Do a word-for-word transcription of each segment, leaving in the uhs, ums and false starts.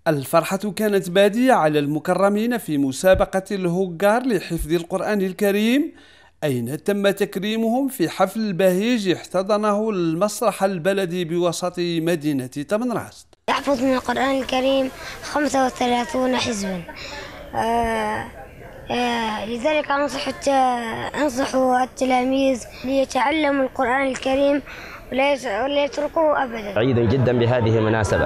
الفرحة كانت بادية على المكرمين في مسابقة الهجار لحفظ القرآن الكريم، أين تم تكريمهم في حفل بهيج احتضنه المسرح البلدي بوسط مدينة تمنراست. يحفظ من القرآن الكريم خمسة وثلاثين حزبا. آه آه لذلك أنصح أنصح التلاميذ ليتعلموا القرآن الكريم ولا يتركوه أبدا. سعيد جدا بهذه المناسبة،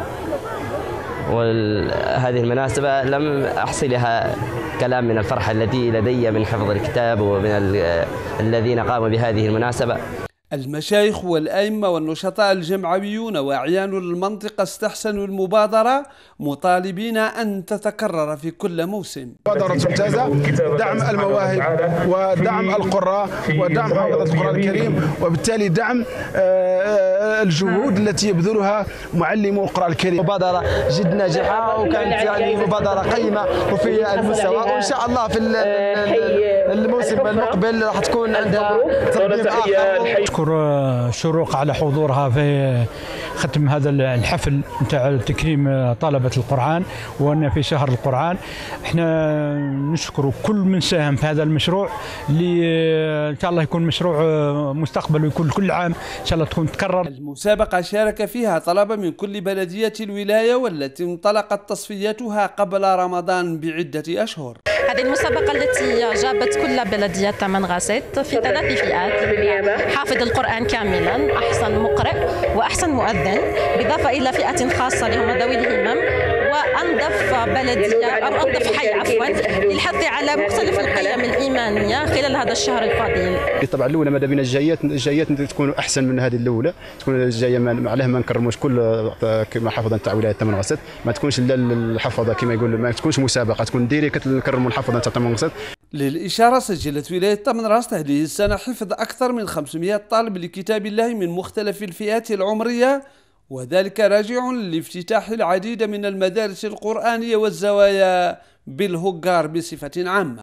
وهذه المناسبة لم أحصلها كلام من الفرحة التي لدي من حفظ الكتاب ومن الذين قاموا بهذه المناسبة. المشايخ والأئمة والنشطاء الجمعويون وأعيان المنطقة استحسنوا المبادرة، مطالبين أن تتكرر في كل موسم. مبادرة ممتازة، دعم المواهب ودعم القراء ودعم حفظة القرآن الكريم، وبالتالي دعم الجهود التي يبذلها معلمو القرآن الكريم. مبادرة جد ناجحة وكانت يعني مبادرة قيمة وفي المستوى، وإن شاء الله في الموسم المقبل راح تكون عندها تنظيم آخر. أشكر شروق على حضورها في ختم هذا الحفل نتاع تكريم طلبة القرآن، وأن في شهر القرآن. احنا نشكر كل من ساهم في هذا المشروع اللي إن شاء الله يكون مشروع مستقبل ويكون كل عام إن شاء الله تكون تكرر. المسابقة شارك فيها طلبة من كل بلدية الولاية، والتي انطلقت تصفيتها قبل رمضان بعدة أشهر. هذه المسابقة التي جابت كل بلديات تمنغاست في ثلاث فئات: حافظ القرآن كاملا، أحسن مقرئ، وأحسن مؤذن، بالإضافة إلى فئة خاصة لهم ذوي الهمم، وأنظف بلدية أو أنظف حي عفوا للحث على مختلف القيم الإيمانية خلال هذا الشهر الفضيل. طبعا الأولى ماذا بين الجايات الجايات تكون أحسن من هذه الأولى، تكون الجاية عليها ما نكرموش كل كما حفظة نتاع ولاية تمنغاست، ما تكونش الحفظة كما يقول ما تكونش مسابقة، تكون ديريكت نكرموا الحفظة نتاع تمنغاست. للإشارة، سجلت ولاية تمنراست هذه السنة حفظ أكثر من خمسمائة طالب لكتاب الله من مختلف الفئات العمرية، وذلك راجع لافتتاح العديد من المدارس القرآنية والزوايا بالهجار بصفة عامة.